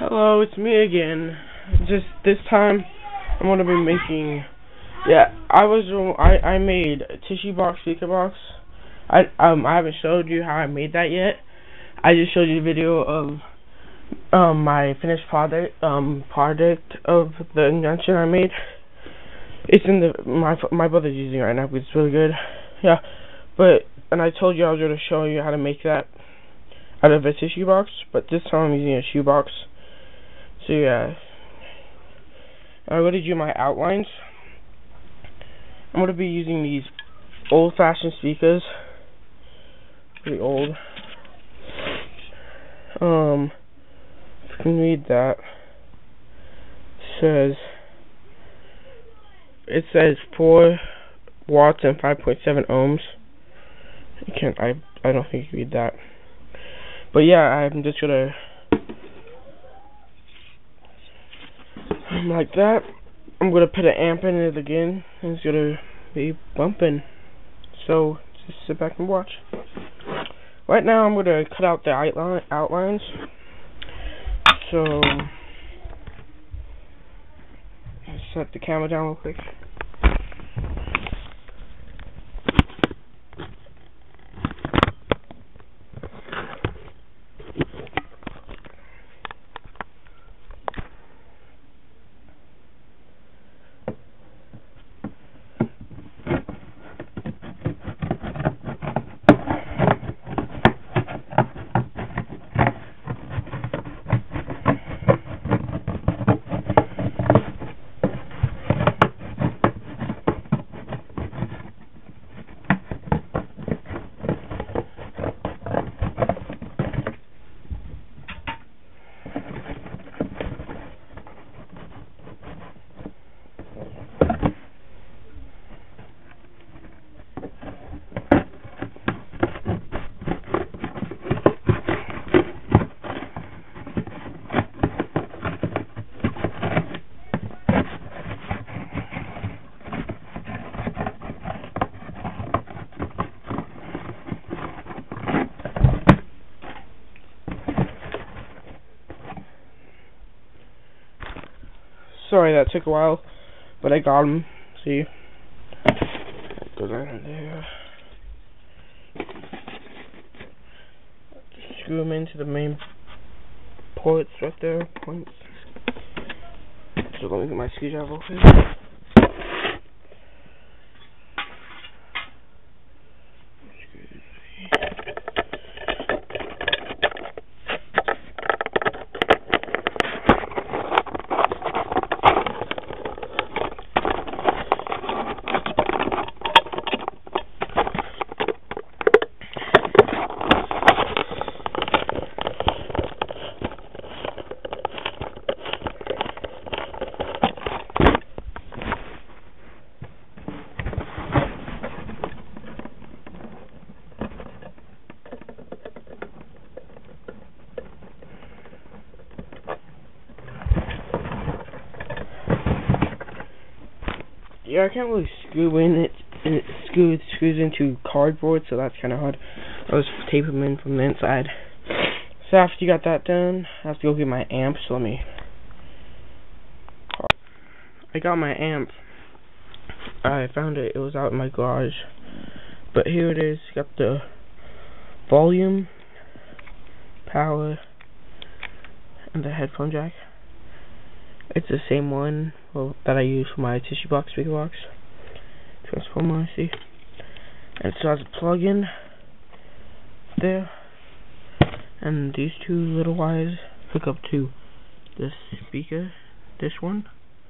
Hello, it's me again. Just this time, I'm gonna be making. I made a tissue box, speaker box. I haven't showed you how I made that yet. I just showed you the video of my finished product of the invention I made. It's in my brother's using it right now because it's really good. Yeah, and I told you I was gonna show you how to make that out of a tissue box, but this time I'm using a shoe box. So yeah, I'm going to do my outlines. I'm going to be using these old-fashioned speakers, pretty old. If you can read that, it says 4 watts and 5.7 ohms. I don't think you can read that. But yeah, I'm just gonna like that. I'm gonna put an amp in it again, and it's gonna be bumping. So just sit back and watch. Right now, I'm gonna cut out the outlines. So set the camera down real quick. Sorry that took a while, but I got them. See? Go down there. Screw them into the main ports right there. Points. So let me get my screwdriver open. Yeah, I can't really screw in it. It screws into cardboard, so that's kind of hard. I was taping them in from the inside. So after you got that done, I have to go get my amp. So I got my amp. I found it. It was out in my garage. But here it is. Got the volume, power, and the headphone jack. It's the same one that I use for my tissue box, speaker box, transformer IC. And so it has a plug-in there, and these two little wires hook up to this speaker, this one,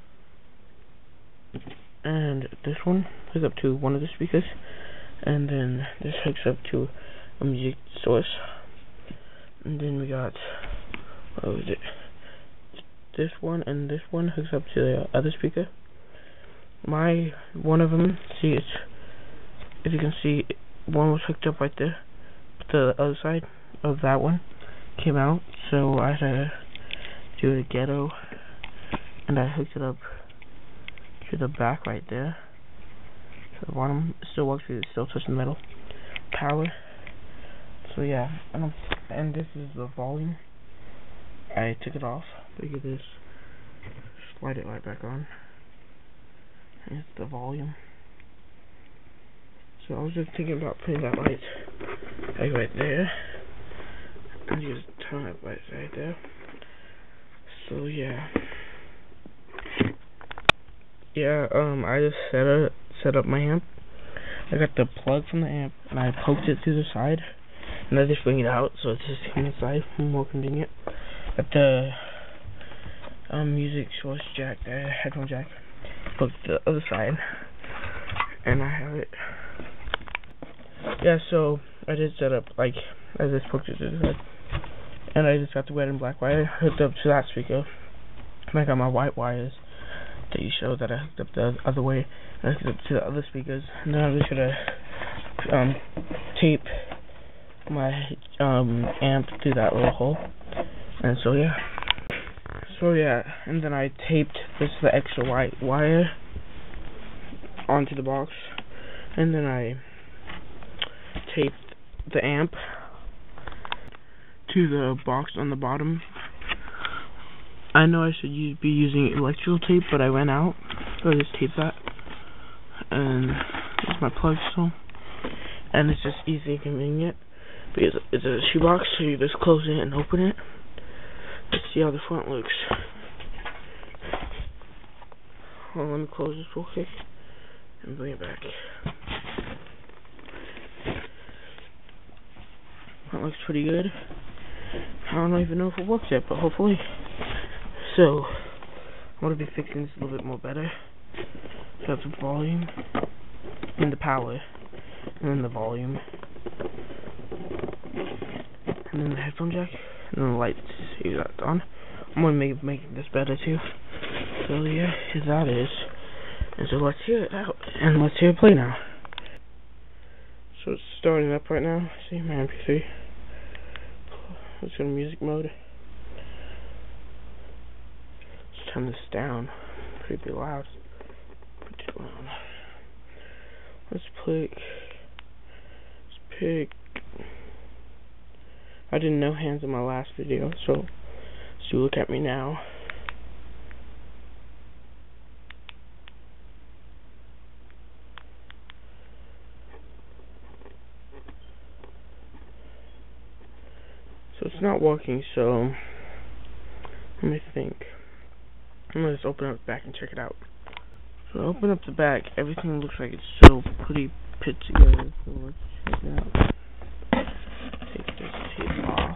and this one hook up to one of the speakers, and then this hooks up to a music source. And then we got, what was it? This one and this one hooks up to the other speaker. One of them, see, if you can see, one was hooked up right there, but the other side of that one came out, so I had to do a ghetto, and I hooked it up to the back right there. So the bottom still works because it's still touching the metal. Power. So yeah, and this is the volume. I took it off. Look at this. Slide it right back on. And it's the volume. So I was just thinking about putting that light like right there. And just turn it right there. So yeah. Yeah, I just set up my amp. I got the plug from the amp and I poked it through the side. And I just bring it out so it's just inside, more convenient. Got the music source jack, the headphone jack, poked the other side, and I have it. Yeah, so I did set up, like, I just poked it to the side, and I just got the red and black wire hooked up to that speaker. And I got my white wires that you showed that I hooked up the other way, and I hooked up to the other speakers. And then I'm just gonna tape my amp through that little hole. And so yeah, and then I taped the extra white wire onto the box, and then I taped the amp to the box on the bottom. I know I should be using electrical tape, but I ran out, so I just taped that, and it's my plug still, and it's just easy and convenient because it's a shoebox, so you just close it and open it. Let's see how the front looks. Hold on, let me close this real quick and bring it back. That looks pretty good. I don't even know if it works yet, but hopefully. So, I'm going to be fixing this a little bit more better. So that's the volume, and the power, and then the volume, and then the headphone jack, and then the lights. See that's on. I'm going to make this better too. So yeah, that is. And so let's hear it out, and let's hear it play now. So it's starting up right now. See my MP3. Let's go to music mode. Let's turn this down. Pretty loud. Pretty loud. Let's pick. I did no hands in my last video, so look at me now. So it's not working, so let me think. I'm gonna just open up the back and check it out. So I open up the back, everything looks like it's so pretty put together. So let's check it out. Take this tape off.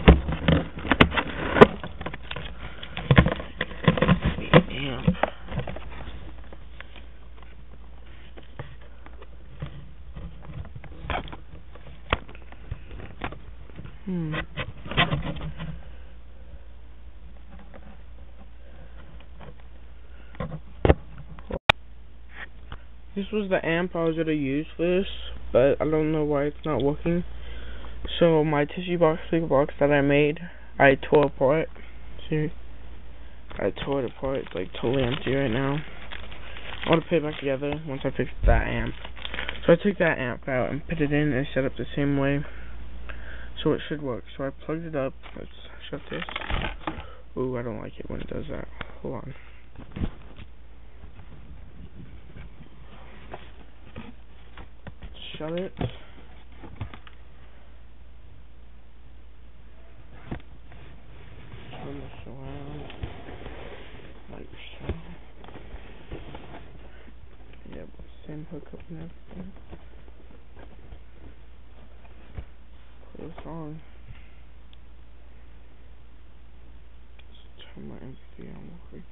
The amp. This was the amp I was going to use for this, but I don't know why it's not working. So my tissue box, speaker box that I made, I tore apart. See? I tore it apart. It's like totally empty right now. I want to put it back together once I fix that amp. So I took that amp out and put it in and set up the same way. So it should work. So I plugged it up. Let's shut this. Ooh, I don't like it when it does that. Hold on. Shut it. Turn this around. Like so. Yep, same hookup and everything. Put this on. Let's turn my MP3 on real quick.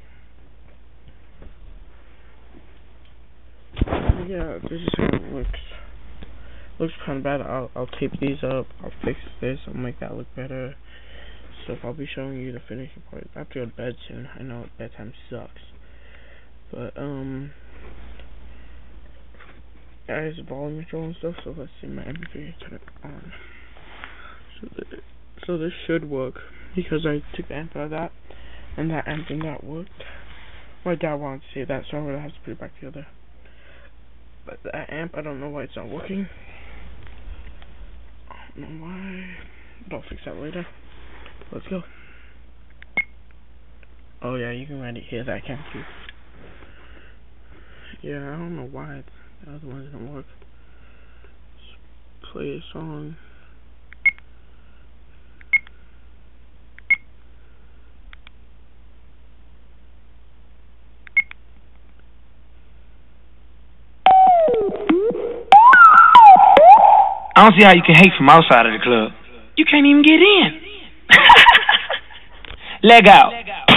Yeah, this is how it looks. Looks kind of bad. I'll tape these up. I'll fix this. I'll make that look better. So I'll be showing you the finishing part. I have to go to bed soon. I know bedtime sucks. But there's a volume control and stuff. So let's see my MP3. Turn it on. So this should work because I took the amp out of that, and that amp did not work. My dad wanted to see that, so I'm gonna have to put it back together. But the amp, I don't know why it's not working. I don't know why. But I'll fix that later. Let's go. Oh yeah, you can already hear that, can't you? Yeah, I don't know why the other one didn't work. Let's play a song. I don't see how you can hate from outside of the club. You can't even get in. Leg out.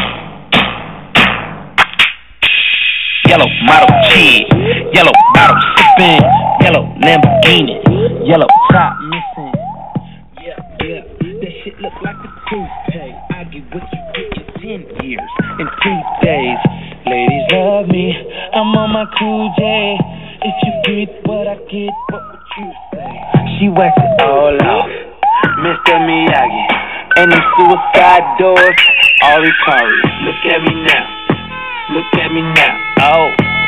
Yellow model kid. Yellow bottle sipping. Yellow Lamborghini. Yellow top missing. Yeah. That shit look like a toothpaste. I get what you get in 10 years in 2 days. Ladies love me. I'm on my cool J. If you get what I get, what would you say? She wax it all off, Mr. Miyagi. And them suicide doors, all Ikari. Look at me now, look at me now. Oh,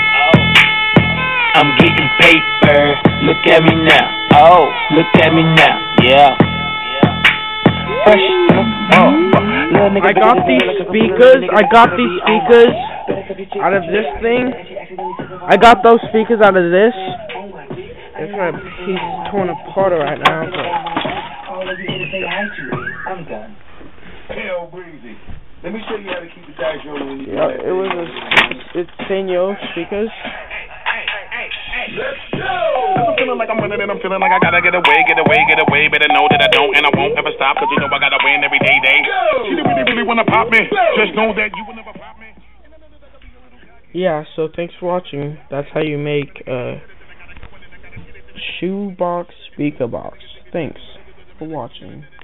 I'm getting paper. Look at me now. Oh, look at me now. Yeah. Fresh. I got these speakers out of this thing. I got those speakers out of this. It's my piece torn apart right now, but I'm done. Hell breezy. Let me show you how to keep the dice rolling when you it's Senyo speakers. Let's go! I'm feeling like I'm winning and I'm feeling like I gotta get away. Better know that I don't and I won't ever stop, cause you know I gotta win every day. She really wanna pop me. Just know that you will never pop me. Yeah, so thanks for watching. That's how you make a shoebox speaker box. Thanks for watching.